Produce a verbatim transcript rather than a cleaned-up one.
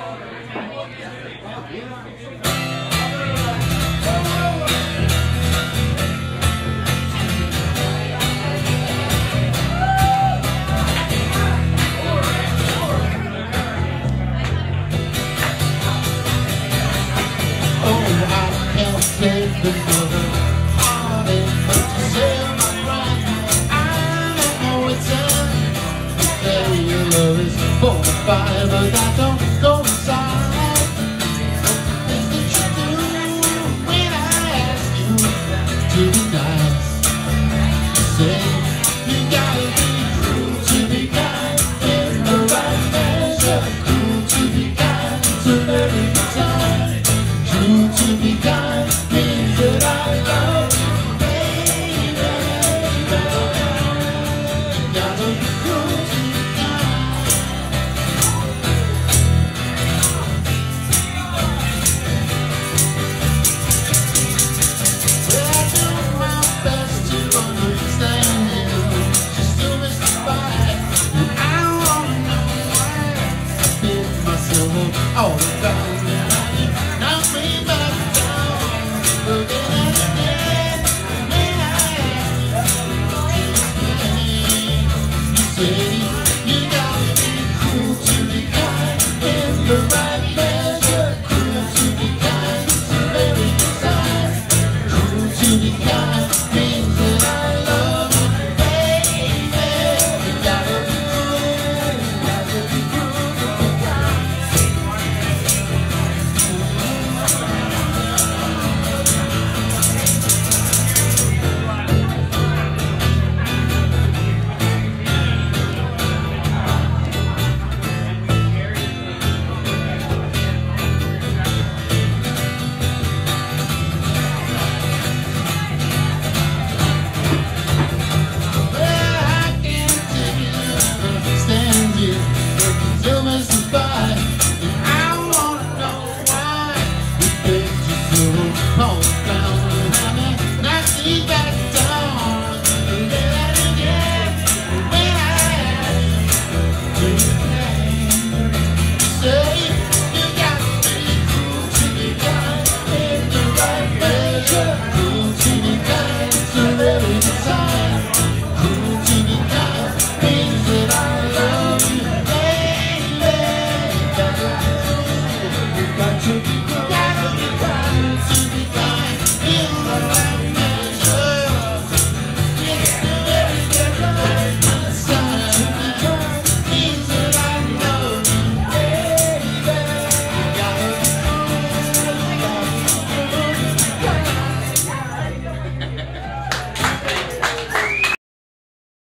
But I don't go inside. Things that you do when I ask you to be nice. Say you gotta be cruel to be kind in the right measure. Cruel to be kind to every time. True to be kind means that I love you, baby. You gotta be cruel to be kind. All the time.